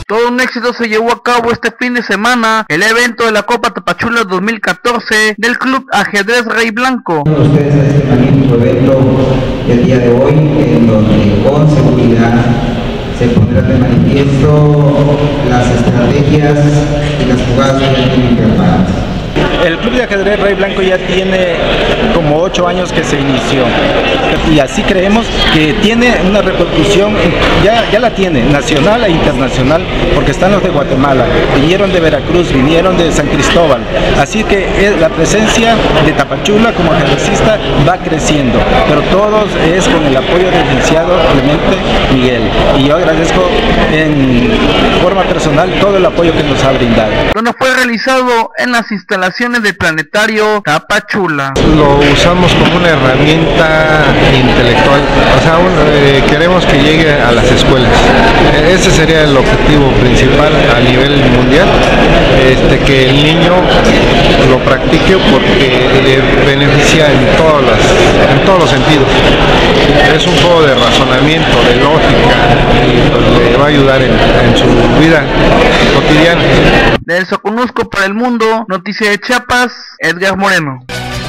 Todo un éxito se llevó a cabo este fin de semana el evento de la Copa Tapachula 2014 del Club Ajedrez Rey Blanco. Ustedes a este magnífico evento el día de hoy, en donde con seguridad se pondrán de manifiesto las estrategias y las jugadas que ya tienen preparadas. El Club de Ajedrez Rey Blanco ya tiene como 8 años que se inició y así creemos que tiene una repercusión, ya la tiene, nacional e internacional, porque están los de Guatemala, vinieron de Veracruz, vinieron de San Cristóbal, así que la presencia de Tapachula como ajedrecista va creciendo, pero todos es con el apoyo del licenciado Clemente Miguel, y yo agradezco en forma personal todo el apoyo que nos ha brindado. Donde fue realizado en las instalaciones del Planetario Tapachula. Lo usamos como una herramienta intelectual, o sea, queremos que llegue a las escuelas. Ese sería el objetivo principal a nivel mundial, que el niño lo practique porque le beneficia en todos los sentidos. Es un juego de razonamiento, de lógica, y pues le va a ayudar en su vida cotidiana. Del Soconusco para el mundo, Noticia de Chiapas, Edgar Moreno.